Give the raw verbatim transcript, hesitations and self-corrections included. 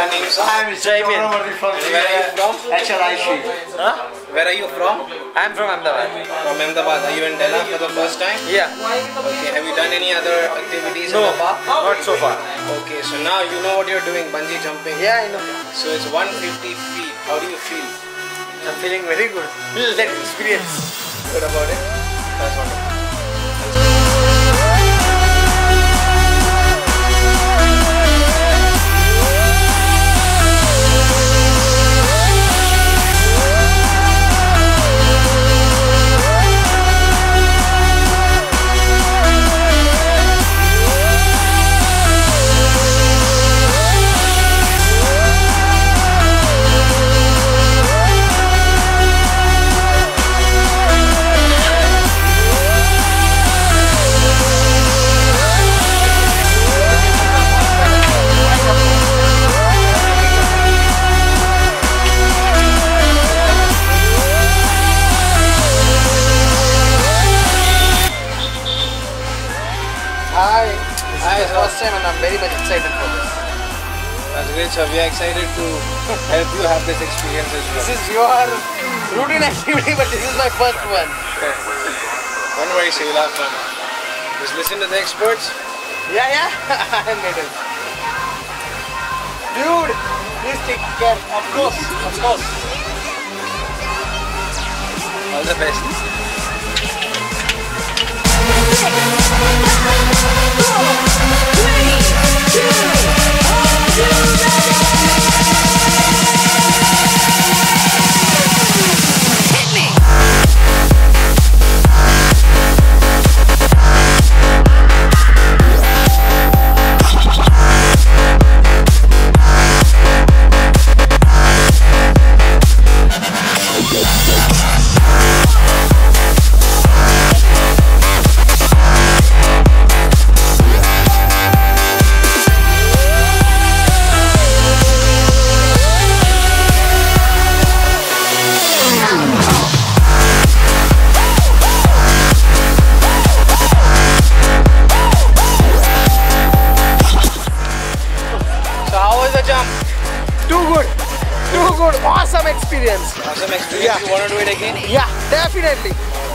your name, sir? I am Jaymin. from Where are you from? H L I C. Huh? Where are you from? I am from Ahmedabad. From Ahmedabad. Are you in Della for the first time? Yeah. Okay. Have you done any other activities No, in the park? not so far. Okay. So now you know what you're doing, bungee jumping. Yeah, I know. So it's one hundred fifty feet. How do you feel? I'm feeling very good. That experience. Good about it? That's wonderful. Hi. Hi, it's the first time and I'm very much excited for this. That's great, sir. We are excited to help you have this experience as well. This is your routine activity, but this is my first one. Okay. Don't worry, sir. You'll have fun. Just listen to the experts. Yeah, yeah. I made it. Dude, please take care. Of course, of course. All the best. Jump. Too good. Too good. Awesome experience. Awesome experience. Yeah. You want to do it again? Yeah, definitely.